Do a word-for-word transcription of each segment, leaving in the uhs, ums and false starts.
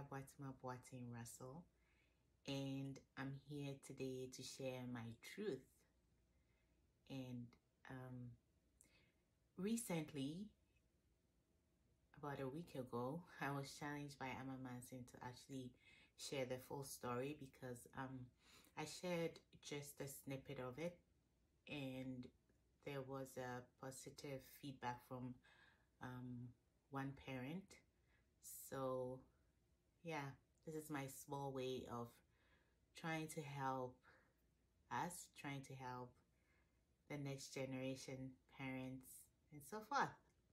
Rebecca Boatima Boatin Russell, and I'm here today to share my truth. And um, recently, about a week ago, I was challenged by Amma Manson to actually share the full story because um, I shared just a snippet of it, and there was a positive feedback from um, one parent. So yeah, this is my small way of trying to help us, trying to help the next generation, parents, and so forth.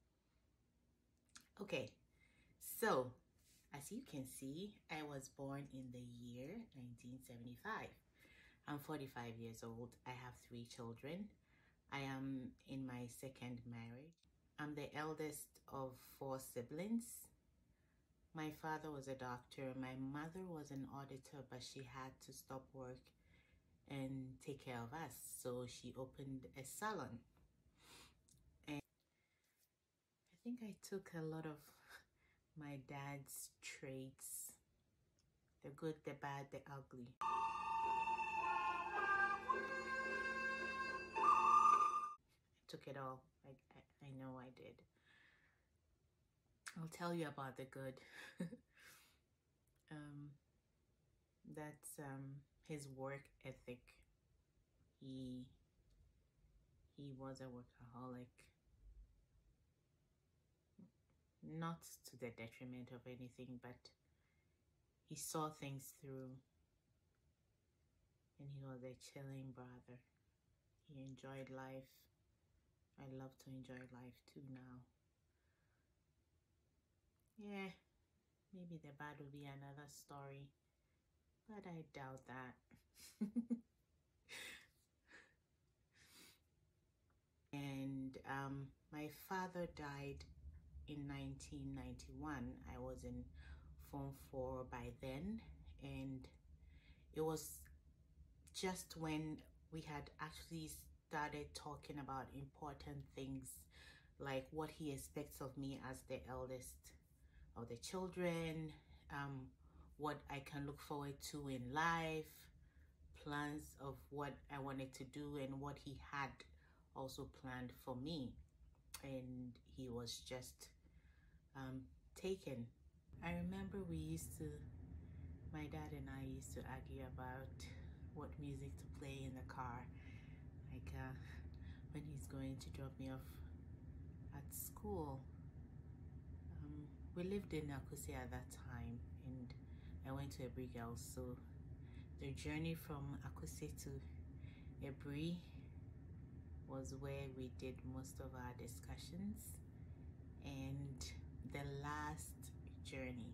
Okay, so as you can see, I was born in the year nineteen seventy-five. I'm forty-five years old. I have three children. I am in my second marriage. I'm the eldest of four siblings. My father was a doctor. My mother was an auditor, but she had to stop work and take care of us. So she opened a salon. And I think I took a lot of my dad's traits, the good, the bad, the ugly. I took it all. I, I, I know I did. I'll tell you about the good. um, that's um, his work ethic. He he was a workaholic, not to the detriment of anything, but he saw things through, and he was a chilling brother. He enjoyed life. I love to enjoy life too now. Yeah, maybe the bad will be another story, but I doubt that. And um, my father died in nineteen ninety-one. I was in Form four by then, and it was just when we had actually started talking about important things, like what he expects of me as the eldest of the children, um, what I can look forward to in life, plans of what I wanted to do, and what he had also planned for me. And he was just um, taken. I remember we used to, my dad and I used to argue about what music to play in the car. Like uh, when he's going to drop me off at school. Um, we lived in Akuse at that time, and I went to Ebri Girls, so the journey from Akuse to Ebri was where we did most of our discussions. And the last journey,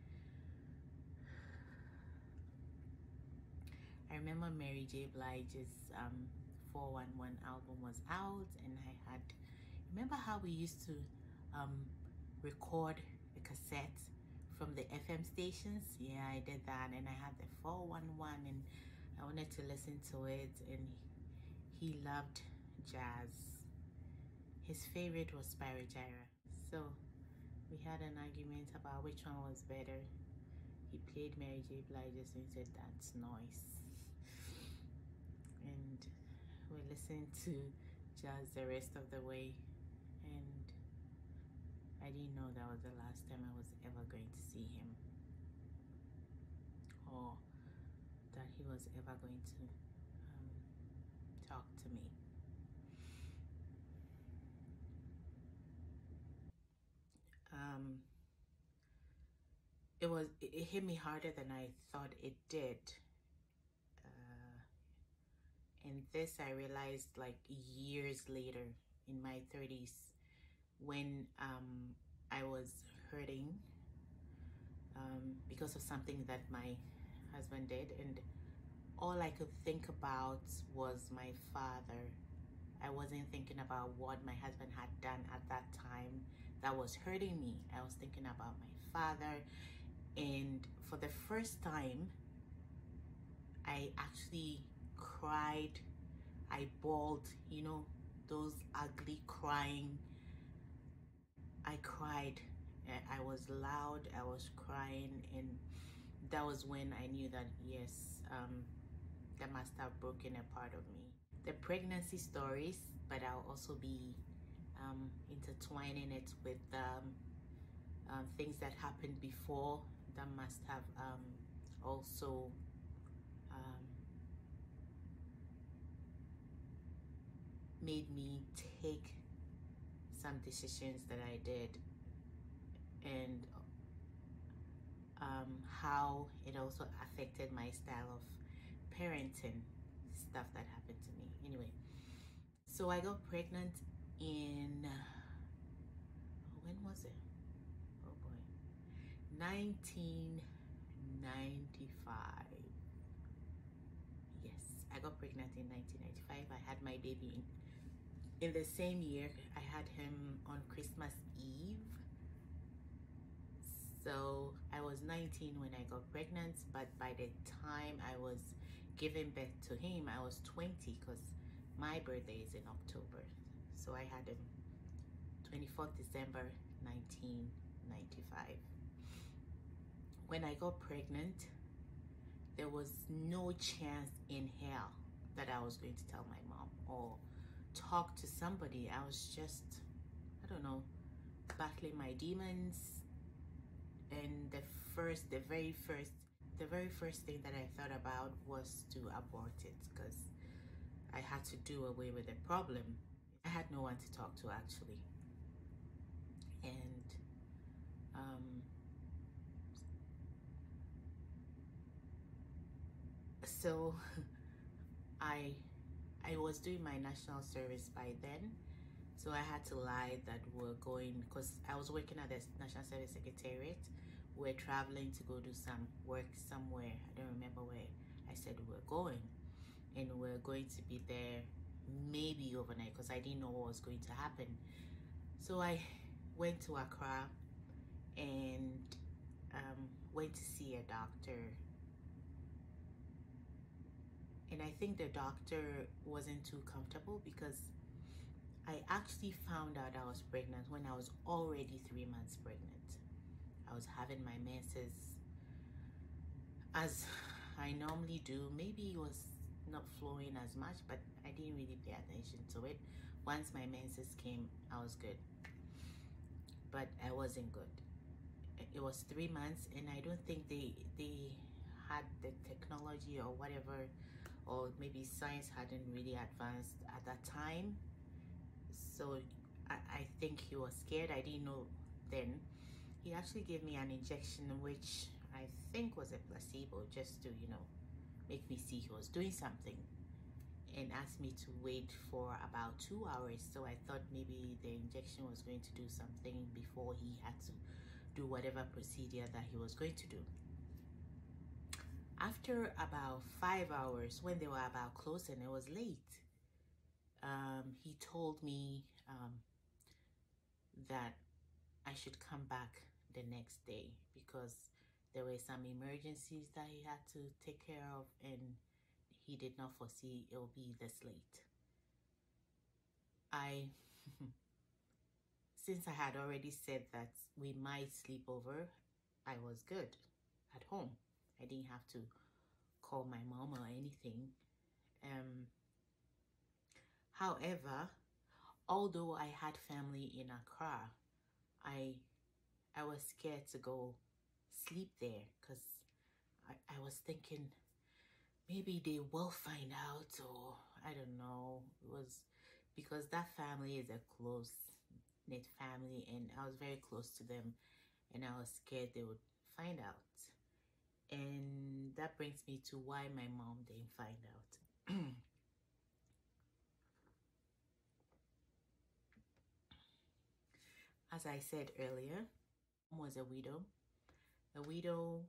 I remember Mary J. Blige's um, four one one album was out, and I had, remember how we used to um, record a cassette from the F M stations? Yeah, I did that, and I had the four one one, and I wanted to listen to it, and he loved jazz. His favorite was Spyro Gyra. So we had an argument about which one was better. He played Mary J. Blige's and said, "That's noise." And we listened to jazz the rest of the way, and I didn't know that was the last time I was ever going to see him, or that he was ever going to um, talk to me. Um, it was it, it hit me harder than I thought it did. Uh, and this I realized like years later in my thirties, when um, I was hurting um, because of something that my husband did, and all I could think about was my father. I wasn't thinking about what my husband had done at that time that was hurting me. I was thinking about my father, and for the first time, I actually cried. I bawled, you know, those ugly crying. I cried, I was loud, I was crying, and that was when I knew that yes, um, that must have broken a part of me. The pregnancy stories, but I'll also be um, intertwining it with um, um, things that happened before that must have um, also um, made me take some decisions that I did, and um, how it also affected my style of parenting, stuff that happened to me. Anyway, so I got pregnant in, when was it? Oh boy, nineteen ninety-five. Yes, I got pregnant in nineteen ninety-five. I had my baby in, in the same year. I had him on Christmas Eve. So I was nineteen when I got pregnant, but by the time I was giving birth to him, I was twenty, because my birthday is in October. So I had him twenty-fourth December nineteen ninety-five. When I got pregnant, there was no chance in hell that I was going to tell my mom or talk to somebody. I was just, I don't know, battling my demons. And the first, the very first, the very first thing that I thought about was to abort it, because I had to do away with the problem. I had no one to talk to, actually. And um, so I I was doing my national service by then, so I had to lie that we're going, because I was working at the National Service Secretariat. We're traveling to go do some work somewhere. I don't remember where. I said we we're going, and we're going to be there maybe overnight, because I didn't know what was going to happen. So I went to Accra and um, went to see a doctor. And I think the doctor wasn't too comfortable, because I actually found out I was pregnant when I was already three months pregnant. I was having my menses as I normally do. Maybe it was not flowing as much, but I didn't really pay attention to it. Once my menses came, I was good. But I wasn't good. It was three months, and I don't think they they had the technology or whatever, or maybe science hadn't really advanced at that time. So I, I think he was scared. I didn't know then. He actually gave me an injection, which I think was a placebo, just to, you know, make me see he was doing something, and asked me to wait for about two hours. So I thought maybe the injection was going to do something before he had to do whatever procedure that he was going to do. After about five hours, when they were about close and it was late, um, he told me um, that I should come back the next day, because there were some emergencies that he had to take care of, and he did not foresee it will be this late. I, since I had already said that we might sleep over, I was good at home. I didn't have to call my mom or anything. Um, however, although I had family in Accra, I I was scared to go sleep there, because I, I was thinking maybe they will find out, or I don't know. It was because that family is a close-knit family, and I was very close to them, and I was scared they would find out. And that brings me to why my mom didn't find out. As I said earlier, mom was a widow, a widow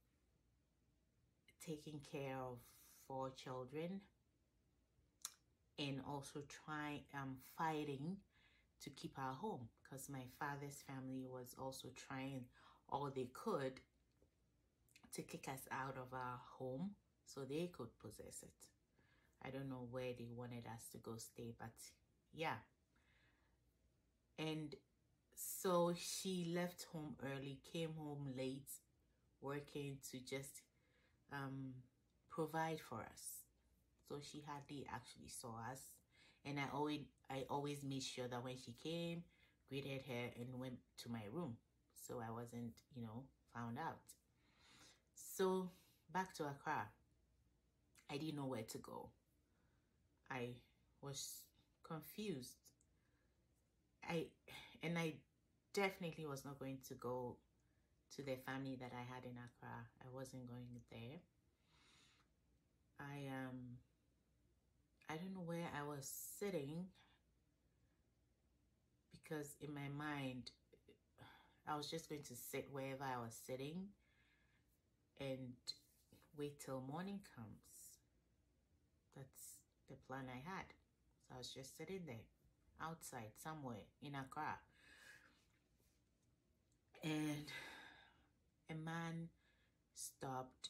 taking care of four children, and also trying, um, fighting to keep our home, because my father's family was also trying all they could to kick us out of our home so they could possess it. I don't know where they wanted us to go stay, but yeah. And So she left home early, came home late, working to just um, provide for us. So she hardly actually saw us. And I always, I always made sure that when she came, greeted her and went to my room. So I wasn't, you know, found out. So back to Accra. I didn't know where to go. I was confused. I and I definitely was not going to go to the family that I had in Accra. I wasn't going there. I um I don't know where I was sitting, because in my mind I was just going to sit wherever I was sitting and wait till morning comes. That's the plan I had. So I was just sitting there outside somewhere in Accra. And a man stopped.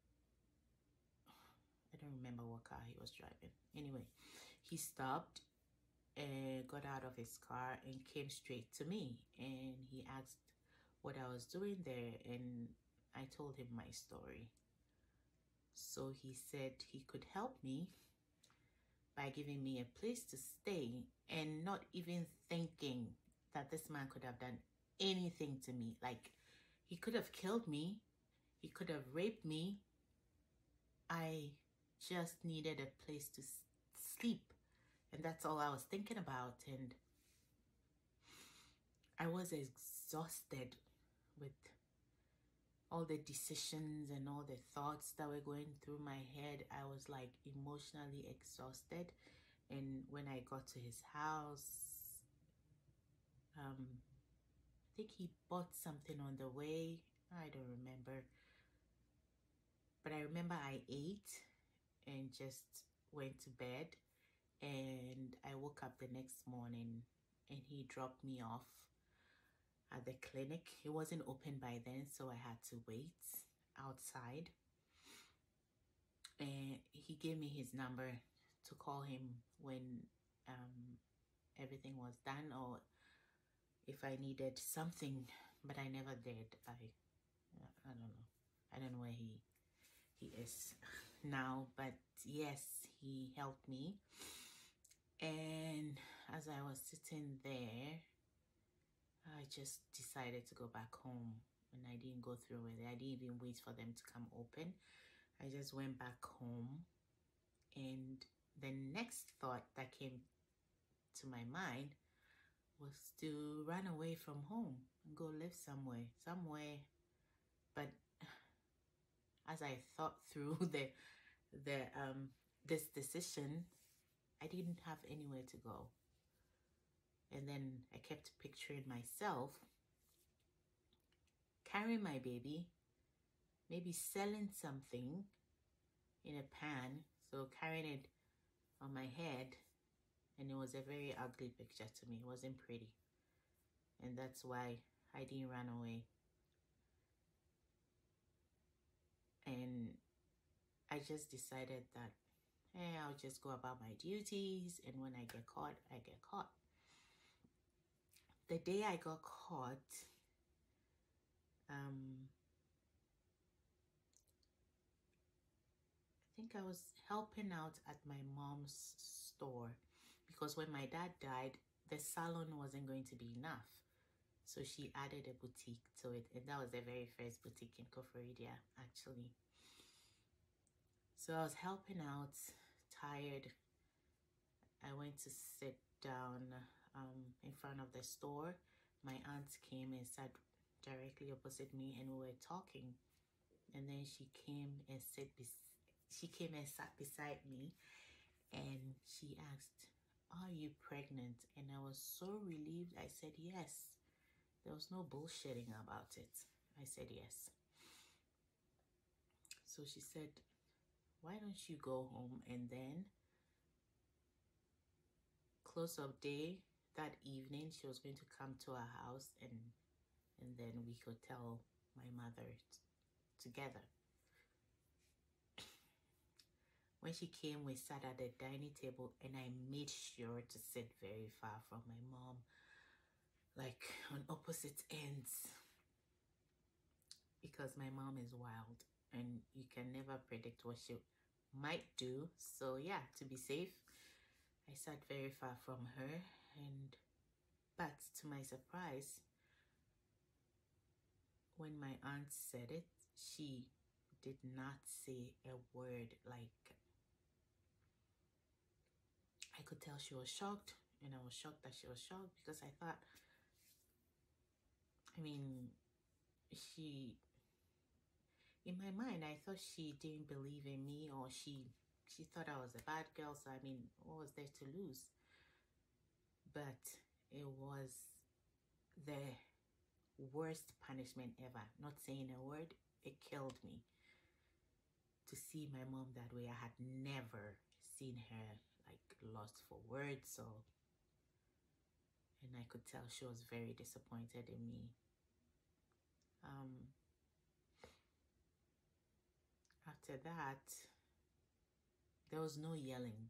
I don't remember what car he was driving. Anyway, he stopped and got out of his car and came straight to me. And he asked what I was doing there. And I told him my story. So he said he could help me by giving me a place to stay, and not even thinking that this man could have done anything to me. Like, he could have killed me. He could have raped me. I just needed a place to sleep. And that's all I was thinking about. And I was exhausted with all the decisions and all the thoughts that were going through my head. I was like emotionally exhausted. And when I got to his house, um, I think he bought something on the way. I don't remember. But I remember I ate and just went to bed. And I woke up the next morning and he dropped me off at the clinic. It wasn't open by then, so I had to wait outside. And he gave me his number to call him when um, everything was done, or if I needed something, but I never did. I, I don't know. I don't know where he he is now, but yes, he helped me. And as I was sitting there, I just decided to go back home, and I didn't go through with it. I didn't even wait for them to come open. I just went back home, and the next thought that came to my mind was to run away from home and go live somewhere, somewhere. But as I thought through the the um this decision, I didn't have anywhere to go. And then I kept picturing myself carrying my baby, maybe selling something in a pan, so carrying it on my head. And it was a very ugly picture to me. It wasn't pretty. And that's why I didn't run away. And I just decided that, hey, I'll just go about my duties, and when I get caught, I get caught. The day I got caught, um, I think I was helping out at my mom's store, because when my dad died, the salon wasn't going to be enough. So she added a boutique to it, and that was the very first boutique in Koforidua, actually. So I was helping out, tired. I went to sit down um, in front of the store. My aunt came and sat directly opposite me, and we were talking. And then she came and sat she came and sat beside me, and she asked, "Are you pregnant?" And I was so relieved. I said yes. There was no bullshitting about it. I said yes. So she said, "Why don't you go home, and then close of day that evening, she was going to come to our house, and and then we could tell my mother together." When she came, we sat at the dining table, and I made sure to sit very far from my mom. like on opposite ends, because my mom is wild and you can never predict what she might do. So yeah, to be safe, I sat very far from her, and but to my surprise, when my aunt said it, she did not say a word. Like, I could tell she was shocked, and I was shocked that she was shocked, because I thought, I mean, she, in my mind, I thought she didn't believe in me, or she she thought I was a bad girl. So I mean, what was there to lose? But it was the worst punishment ever. Not saying a word, it killed me to see my mom that way. I had never seen her like lost for words. So, and I could tell she was very disappointed in me. Um, after that, there was no yelling,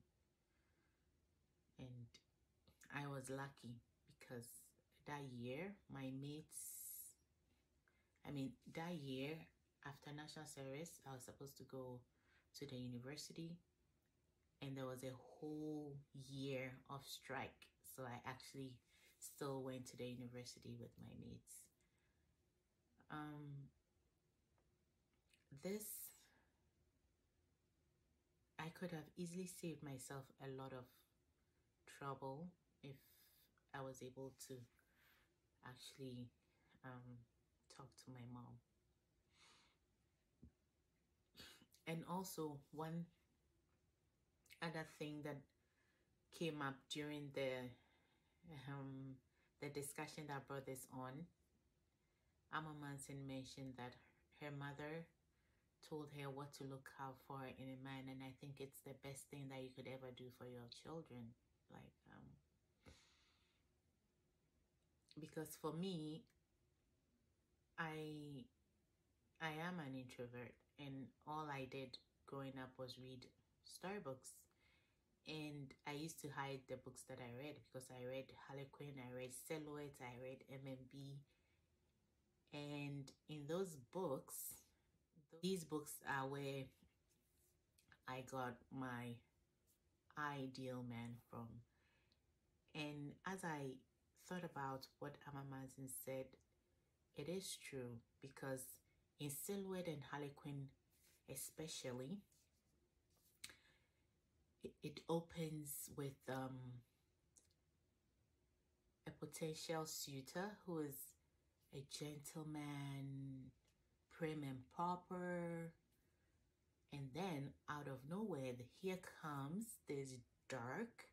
and I was lucky because that year, my mates, I mean, that year after national service, I was supposed to go to the university, and there was a whole year of strike. So I actually still went to the university with my mates. Um, this, I could have easily saved myself a lot of trouble if I was able to actually um, talk to my mom. And also, one other thing that came up during the um, the discussion that brought this on, Amma Manson mentioned that her mother told her what to look out for in a man, and I think it's the best thing that you could ever do for your children. Like, um, because for me, I I am an introvert, and all I did growing up was read storybooks. And I used to hide the books that I read, because I read Harlequin, I read Silhouette, I read M M B. And in those books, these books are where I got my ideal man from. And as I thought about what Amma Manson said, it is true, because in Silhouette and Harlequin especially, it, it opens with um, a potential suitor who is a gentleman, prim and proper, and then out of nowhere, here comes this dark,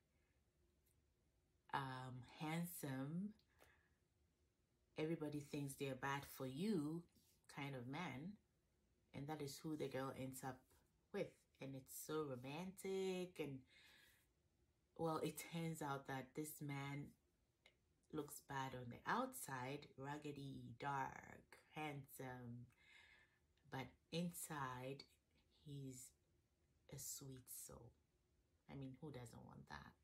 um, handsome, everybody thinks they're bad for you kind of man, and that is who the girl ends up with. And it's so romantic, and well, it turns out that this man looks bad on the outside, raggedy, dark, handsome, but inside he's a sweet soul. I mean, who doesn't want that?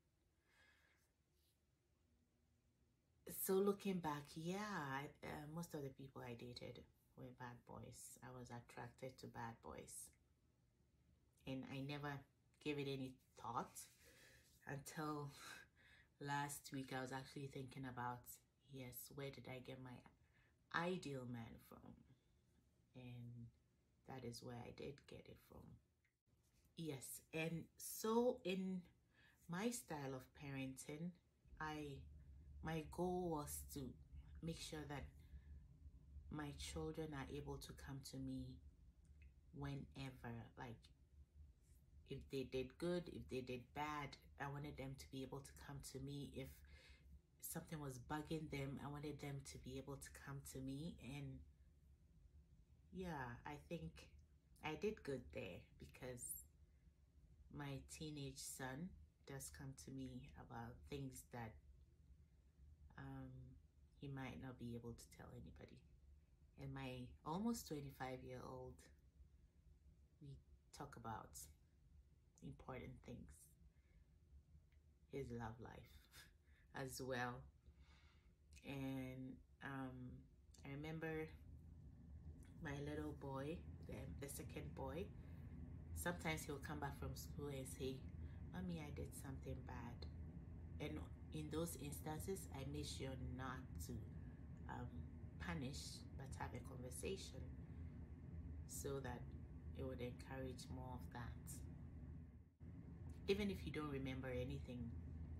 So looking back, yeah, uh, most of the people I dated were bad boys. I was attracted to bad boys, and I never gave it any thought until last week. I was actually thinking about, yes, where did I get my ideal man from? And that is where I did get it from. Yes, and so in my style of parenting, I my goal was to make sure that my children are able to come to me whenever, like if they did good, if they did bad, I wanted them to be able to come to me. If something was bugging them, I wanted them to be able to come to me. And yeah, I think I did good there, because my teenage son does come to me about things that um, he might not be able to tell anybody. And my almost twenty-five year old, we talk about important things, his love life as well. And um, I remember my little boy, the, the second boy, sometimes he'll come back from school and say, "Mommy, I did something bad." And in those instances, I make sure not to um, punish, but have a conversation so that it would encourage more of that. Even if you don't remember anything,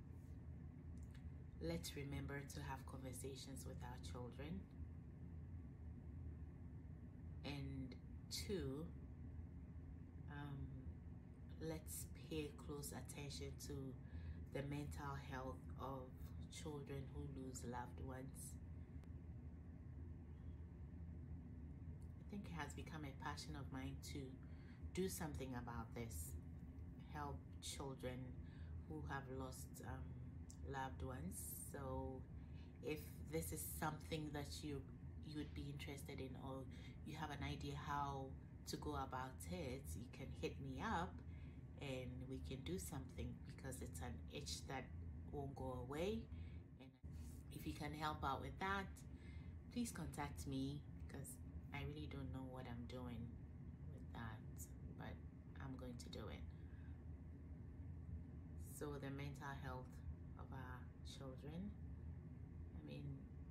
let's remember to have conversations with our children. And two, um, let's pay close attention to the mental health of children who lose loved ones. I think it has become a passion of mine to do something about this, help children who have lost um, loved ones. So if this is something that you you would be interested in, or you have an idea how to go about it, you can hit me up and we can do something, because it's an itch that won't go away. And if you can help out with that, please contact me, because I really don't know what I'm doing with that, but I'm going to do it. So the mental health of our children, I mean,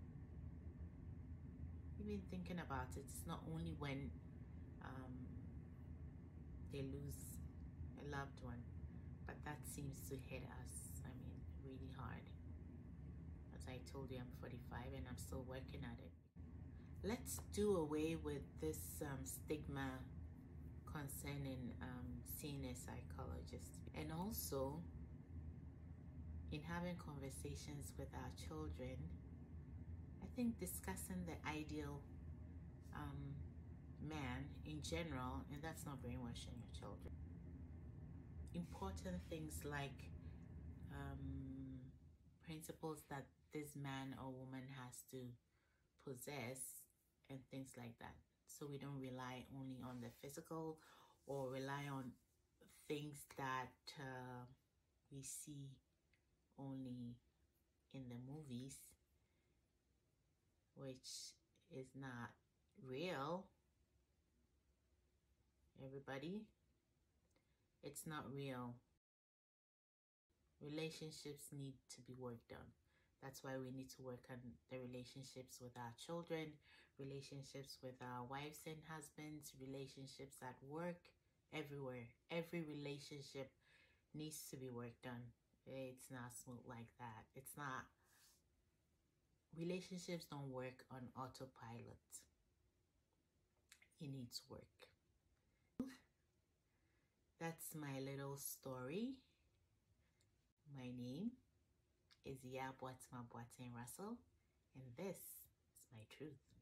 even thinking about it, it's not only when um, they lose a loved one, but that seems to hit us, I mean, really hard. As I told you, I'm forty-five and I'm still working at it. Let's do away with this um, stigma concerning um, seeing a psychologist. And also, in having conversations with our children, I think discussing the ideal um, man in general, and that's not brainwashing your children. Important things like um, principles that this man or woman has to possess and things like that. So we don't rely only on the physical, or rely on things that uh, we see only in the movies, which is not real. Everybody, it's not real. Relationships need to be worked on. That's why we need to work on the relationships with our children, relationships with our wives and husbands, relationships at work, everywhere. Every relationship needs to be worked on. It's not smooth like that. It's not. Relationships don't work on autopilot. It needs work. That's my little story. My name is Yabwatma Boateng Russell, and this is my truth.